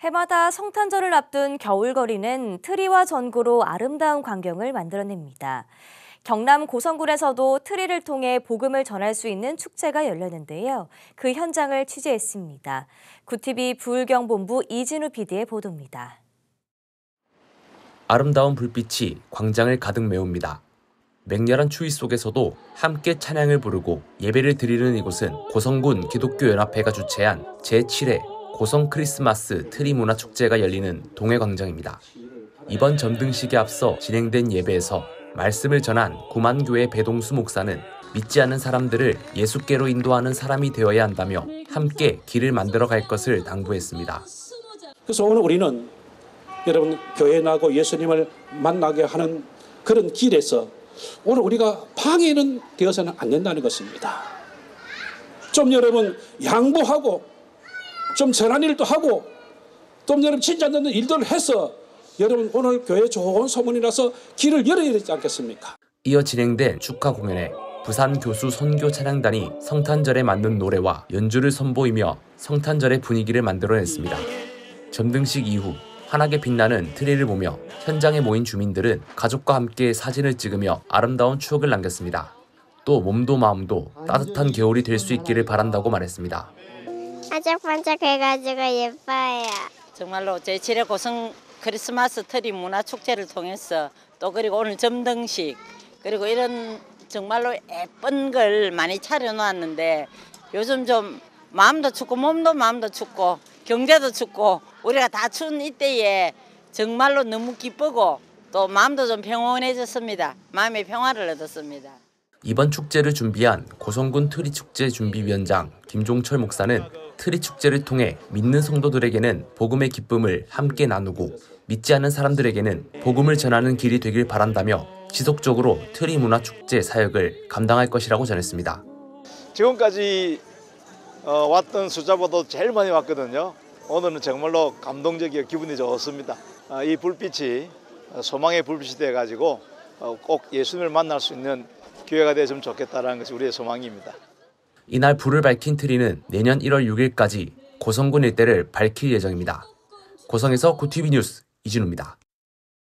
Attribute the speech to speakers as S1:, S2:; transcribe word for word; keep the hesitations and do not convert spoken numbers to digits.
S1: 해마다 성탄절을 앞둔 겨울거리는 트리와 전구로 아름다운 광경을 만들어냅니다. 경남 고성군에서도 트리를 통해 복음을 전할 수 있는 축제가 열렸는데요. 그 현장을 취재했습니다. 구티비 부울경본부 이진우 피디의 보도입니다.
S2: 아름다운 불빛이 광장을 가득 메웁니다. 맹렬한 추위 속에서도 함께 찬양을 부르고 예배를 드리는 이곳은 고성군 기독교연합회가 주최한 제칠 회 고성 크리스마스 트리 문화 축제가 열리는 동해광장입니다. 이번 점등식에 앞서 진행된 예배에서 말씀을 전한 구만교회 배동수 목사는 믿지 않는 사람들을 예수께로 인도하는 사람이 되어야 한다며 함께 길을 만들어갈 것을 당부했습니다.
S3: 그래서 오늘 우리는 여러분 교회 나고 예수님을 만나게 하는 그런 길에서 오늘 우리가 방해는 되어서는 안 된다는 것입니다. 좀 여러분 양보하고 좀 선한 일도 하고 또 여러분 진짜 않는 일들을 해서 여러분 오늘 교회 좋은 소문이라서 길을 열어야 되지 않겠습니까?
S2: 이어 진행된 축하 공연에 부산 교수 선교 찬양단이 성탄절에 맞는 노래와 연주를 선보이며 성탄절의 분위기를 만들어냈습니다. 점등식 이후 환하게 빛나는 트리를 보며 현장에 모인 주민들은 가족과 함께 사진을 찍으며 아름다운 추억을 남겼습니다. 또 몸도 마음도 따뜻한 겨울이 될 수 있기를 바란다고 말했습니다.
S4: 반짝반짝해가지고 예뻐요.
S5: 정말로 제칠 회 고성 크리스마스 트리 문화 축제를 통해서 또 그리고 오늘 점등식 그리고 이런 정말로 예쁜 걸 많이 차려놓았는데 요즘 좀 마음도 춥고 몸도 마음도 춥고 경제도 춥고 우리가 다 추운 이때에 정말로 너무 기쁘고 또 마음도 좀 평온해졌습니다. 마음의 평화를 얻었습니다.
S2: 이번 축제를 준비한 고성군 트리축제 준비위원장 김종철 목사는 트리축제를 통해 믿는 성도들에게는 복음의 기쁨을 함께 나누고 믿지 않는 사람들에게는 복음을 전하는 길이 되길 바란다며 지속적으로 트리 문화 축제 사역을 감당할 것이라고 전했습니다.
S6: 지금까지 어, 왔던 숫자보다 제일 많이 왔거든요. 오늘은 정말로 감동적이고 기분이 좋습니다. 어, 이 불빛이 소망의 불빛이 돼가지고 어, 꼭 예수님을 만날 수 있는 기회가 되었으면 좋겠다는 것이 우리의 소망입니다.
S2: 이날 불을 밝힌 트리는 내년 일월 육일까지 고성군 일대를 밝힐 예정입니다. 고성에서 구티비 뉴스 이진우입니다.